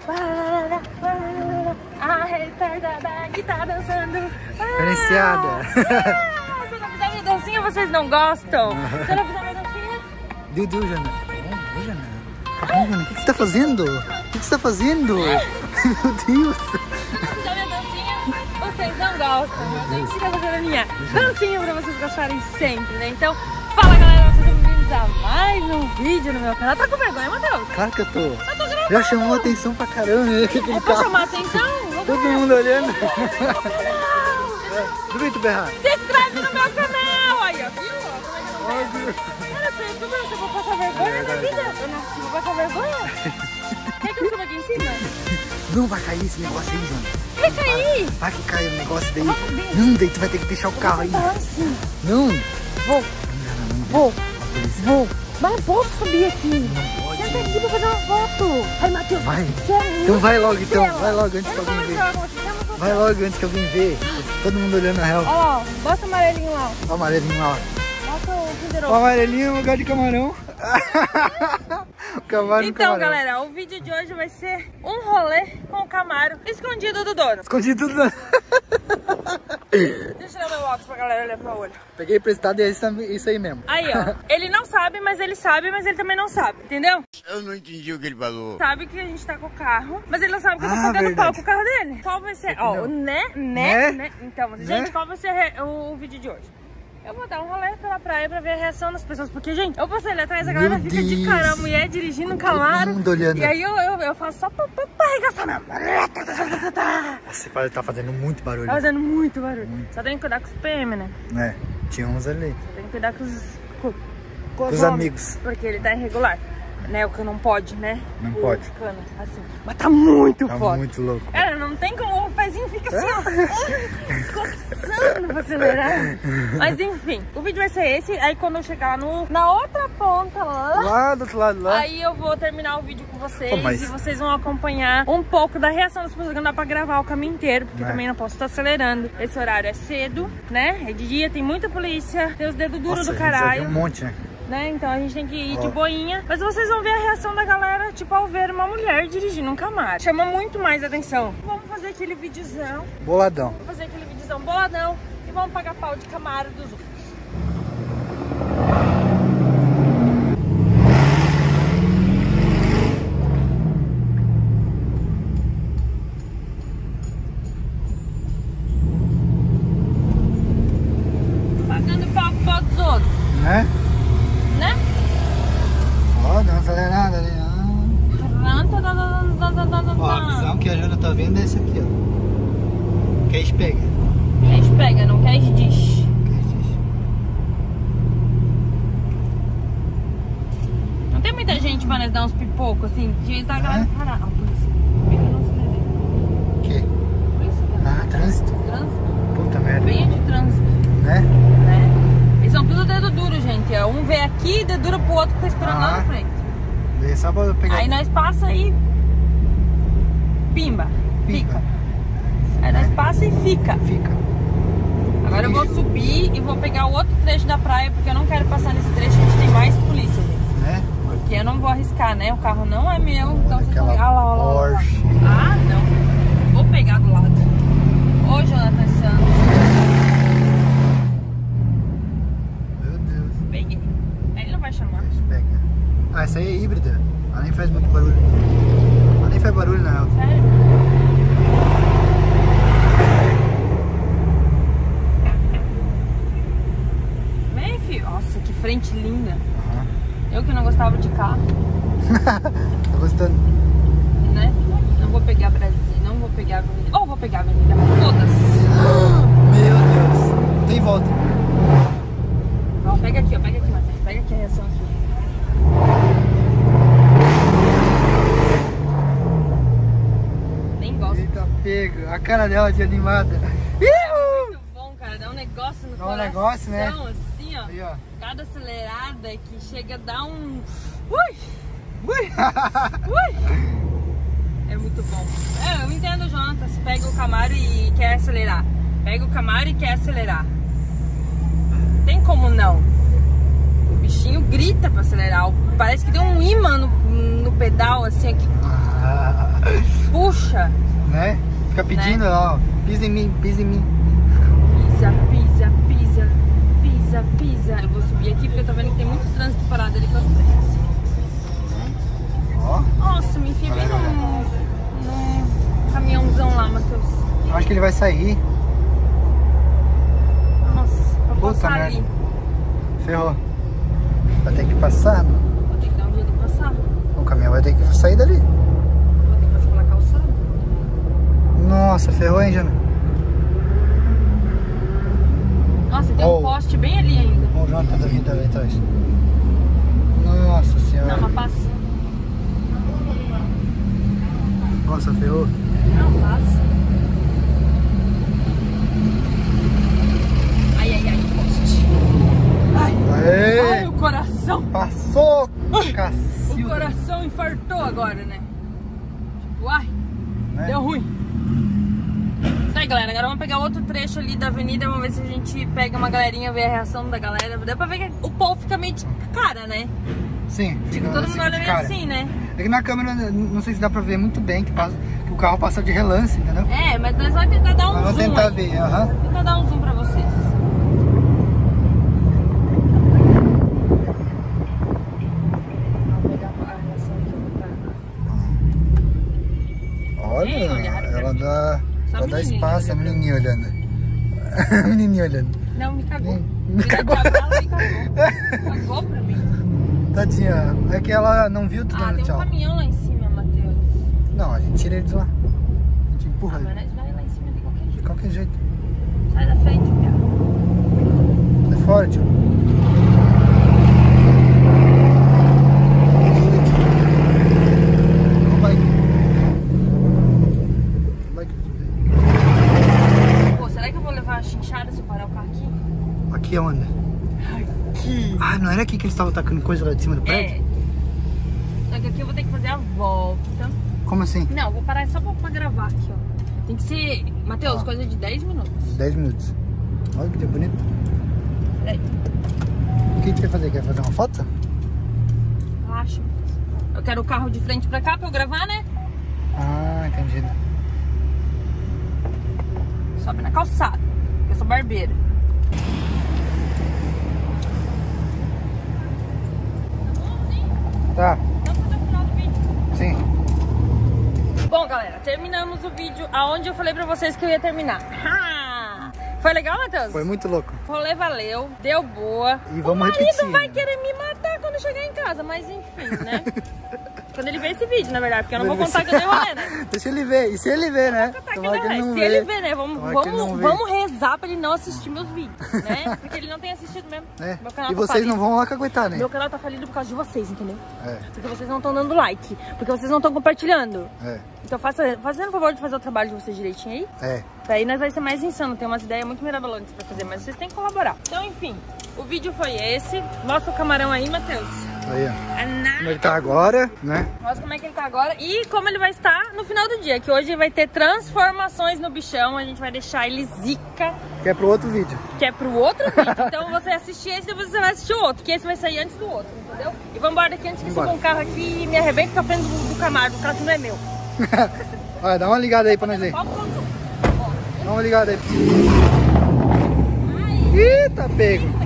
A retardada que tá dançando. Diferenciada. Se eu não fizer minha dancinha, vocês não gostam? Se eu não fizer minha dancinha... Dudu, Jana. Ô, Jana. Caramba, Jana, o que você tá fazendo? O que você tá fazendo? Meu Deus. Se eu não fizer minha dancinha, vocês não gostam. Mas a gente fica fazendo a minha dancinha pra vocês gostarem sempre, né? Então, fala galera, sejam bem-vindos a mais um vídeo no meu canal. Tá com vergonha, Matheus? Claro que eu tô. Eu tô gravando. Já chamou a atenção pra caramba, né? É pra chamar a atenção? Todo mundo olhando. Tudo bem, tu berrar? Se inscreve no meu canal! Aí, ó, viu? Como é que eu não vejo? Cara, eu sou youtuber, eu vou passar vergonha na vida. Eu nasci, vou passar vergonha? Quer que eu suba aqui em cima? Não vai cair esse negócio aí, Jana. Vai cair! Vai que cai o negócio daí. Não, daí tu vai ter que deixar o carro aí. Sim. Não. Vou. Mas não posso subir aqui. Não pode. Senta aqui pra fazer uma foto. Ai, Matheus. Vai. Você é muito Então vai logo, então. estrela. Vai logo antes que Eu não alguém vou vê. mais jogar com você, chama Vai logo antes que alguém vê. Todo mundo olhando na real. Ó, bota o amarelinho lá. Olha o amarelinho lá. Bota o Kinder O Ovo. amarelinho no lugar de camarão. O Camaro no Então, camarão. galera, o vídeo de hoje vai ser um rolê com o Camaro escondido do dono. Escondi tudo na... Deixa eu tirar meu óculos pra galera olhar pro meu olho. Peguei emprestado e é isso aí mesmo. Aí, ó. Ele não sabe, mas ele sabe, mas ele também não sabe, entendeu? Eu não entendi o que ele falou. Sabe que a gente tá com o carro, mas ele não sabe que eu tô Ah, fazendo pau verdade. com o carro dele. Qual vai ser? Ó, não. né? Então, Né? gente, qual vai ser o vídeo de hoje? Eu vou dar um rolê pela praia pra ver a reação das pessoas, porque, gente, eu passei ali atrás, a Meu galera fica de Deus. cara, a mulher dirigindo um Camaro. Todo mundo olhando. E aí eu faço só pra arregaçar mesmo. Você tá fazendo muito barulho. Tá fazendo muito barulho. Só tem que cuidar com os PM, né? É, tinha uns ali. Só tem que cuidar com os os homens, amigos. Porque ele tá irregular. Né? O que não pode, né? Não O pode. Cano, assim. Mas tá muito Tá foda. muito louco. Cara, não tem como o pezinho fica assim, ó. Coçando pra acelerar. Mas enfim, o vídeo vai ser esse. Aí quando eu chegar na outra ponta lá, Lá do outro lado, lá. aí eu vou terminar o vídeo com vocês. Pô, mas- E vocês vão acompanhar um pouco da reação das pessoas. Não dá pra gravar o caminho inteiro, porque É. também não posso estar acelerando. Esse horário é cedo, né? É de dia, tem muita polícia. Tem os dedos duros Nossa, do a gente já caralho. viu um monte, né? Né? Então a gente tem que ir de Ó. boinha. Mas vocês vão ver a reação da galera, tipo, ao ver uma mulher dirigindo um Camaro. Chama muito mais atenção. Vamos fazer aquele videozão. Boladão. Vamos fazer aquele videozão boladão. E vamos pagar pau de Camaro dos outros. Pagando pau dos outros, Né? né? Ó, dá uma acelerada ali. Ó, a visão que a Jana tá vendo é essa aqui, ó. Quer pega. Quer pega, não quer diz. Não tem muita gente pra nós dar uns pipocos assim. De tá galera parar. Ó, polícia. Bem que não se deve. O quê? Polícia. Ah, trânsito. Trânsito. Puta merda. Bem de trânsito, Né? né? Eles são tudo dedo duro, gente. É, um vem aqui e dedo duro pro outro que tá esperando lá Ah. na frente. Daí só pra pegar. Aí nós passa e pimba. Fica. Aí nós passa e fica. Fica. Agora eu vou subir e vou pegar o outro trecho da praia, porque eu não quero passar nesse trecho, a gente tem mais polícia, gente. Né? Porque eu não vou arriscar, né? O carro não é meu, então vocês vão... Aquela Ah lá, Porsche. Ah, não. Vou pegar do lado. Ô, Jonathan Santos. Meu Deus. Peguei. Aí ele não vai chamar. Pega. Ah, essa aí é híbrida. Ela nem faz muito barulho. Ela nem faz barulho, na real. Sério? Vem, filho. Nossa, que frente linda. Aham. Eu que não gostava de carro, Tá gostando? né? Não vou pegar Brasília, não vou pegar Avenida. Ou vou pegar Avenida, foda-se. Meu Deus. Tem volta. Ó, pega aqui, Matheus. Pega aqui a reação aqui. Nem gosto. Eita, pega. A cara dela de animada. Muito bom, cara. Dá um negócio no Dá um coração, negócio, né? assim, ó. Aí, ó. Cada acelerada que chega a dar um... Ui! Ui. Ui! É muito bom. É, eu entendo, Jonathan. Você pega o Camaro e quer acelerar. Pega o Camaro e quer acelerar. Tem como não. O bichinho grita pra acelerar. Parece que tem um imã no pedal, assim, aqui. Puxa. Né? Fica pedindo, Né? ó, pisa em mim, pisa em mim. Pisa, pisa, pisa, pisa, pisa. Eu vou subir aqui porque eu tô vendo que tem muito trânsito parado ali pra frente. Ó, Nossa, me enfiei bem num caminhãozão lá, Matheus. eu acho que ele vai sair. Nossa, pra Puta passar merda. ali. Ferrou. Vai ter que passar, mano. Vou ter que dar um jeito de passar. O caminhão vai ter que sair dali. Vou ter que passar pela calçada. Nossa, ferrou, hein, Jana? Nossa, tem Oh. um poste bem ali ainda. Ó, o Jonathan tá vindo ali atrás. Nossa senhora. Não, mas passa. Nossa, ferrou. Não, passa. Ai, ai, ai, poste. Ai, Aê! ai, o coração. Passou! O Cacilda. coração infartou agora, né? Tipo, ai, Né? deu ruim. Isso aí, galera. Agora vamos pegar outro trecho ali da avenida. Vamos ver se a gente pega uma galerinha, ver a reação da galera. Deu pra ver que o povo fica meio de cara, né? Sim, fica Todo assim, mundo olha de meio cara. assim, né? É que na câmera, não sei se dá pra ver muito bem que o carro passa de relance, entendeu? É, mas nós vamos tentar dar um Mas vamos zoom tentar aí. ver, aham. Vou tentar dar um zoom pra vocês. Vamos pegar a reação aqui do cara. Olha, Ei, olharam pra ela mim. dá, Só ela dá menininha espaço, a olhando pra menininha olhando. A menininha olhando. Não, me cagou. Me cagou. Me cagou. Cagou pra mim. Tadinha, é que ela não viu tu Ah, dando tem um tchau. caminhão lá em cima, Matheus. Não, a gente tira ele de lá. A gente empurra Mas ele. nós vai lá em cima de qualquer De jeito. qualquer jeito. Sai da frente, viado. Sai fora, tio. Vai. Vai. Pô, será que eu vou levar a chinchada se eu parar o carro aqui? Aqui é onde? Aqui. Ah, não era aqui que eles estavam tacando coisa lá de cima do prédio? É. Só que aqui eu vou ter que fazer a volta. Como assim? Não, eu vou parar só pra gravar aqui, ó. Tem que ser, Matheus, Ah. coisa de 10 minutos. 10 minutos. Olha que dia bonito. Peraí, O que a gente quer fazer? Quer fazer uma foto? relaxa. Eu quero o carro de frente pra cá pra eu gravar, né? Ah, entendi. Sobe na calçada. Eu sou barbeira. Tá, Vamos fazer o final do vídeo. sim. Bom, galera, terminamos o vídeo aonde eu falei pra vocês que eu ia terminar. Ha! Foi legal, Matheus? Foi muito louco. O rolê valeu, deu boa. E vamos o marido repetir. vai querer me matar quando chegar em casa, mas enfim, né? Quando ele ver esse vídeo, na verdade, porque eu não vou contar que eu dei rolê, né? Deixa ele ver. E se ele ver, né? Contar que Tomara ele que ele vai. não Se vê. ele ver, né? Vamos, Tomara que ele não vê. vamos rezar pra ele não assistir meus vídeos, né? Porque ele não tem assistido mesmo. É. Meu canal E tá vocês falido. não vão lá caguetar, né? Meu canal tá falido por causa de vocês, entendeu? É, Porque vocês não estão dando like, porque vocês não estão compartilhando. é, Então fazendo o favor de fazer o trabalho de vocês direitinho aí. é. Daí nós vai ser mais insano, tem umas ideias muito mirabolantes pra fazer, mas vocês têm que colaborar. Então, enfim, o vídeo foi esse. Mostra o camarão aí, Matheus. Aí, ó. Como ele tá agora, né? Mostra como é que ele tá agora e como ele vai estar no final do dia, que hoje vai ter transformações no bichão, a gente vai deixar ele zica, Que é pro outro vídeo. que é pro outro vídeo. Então você assistir esse e depois você vai assistir o outro, que esse vai sair antes do outro, entendeu? E vamos embora daqui antes que Vambora. suba um carro aqui e me arrebente com a frente do Camargo, o carro que não é meu. Olha, dá uma ligada aí pra nós aí. Ó, pronto. Dá uma ligada aí. Ai. Ih, tá pego.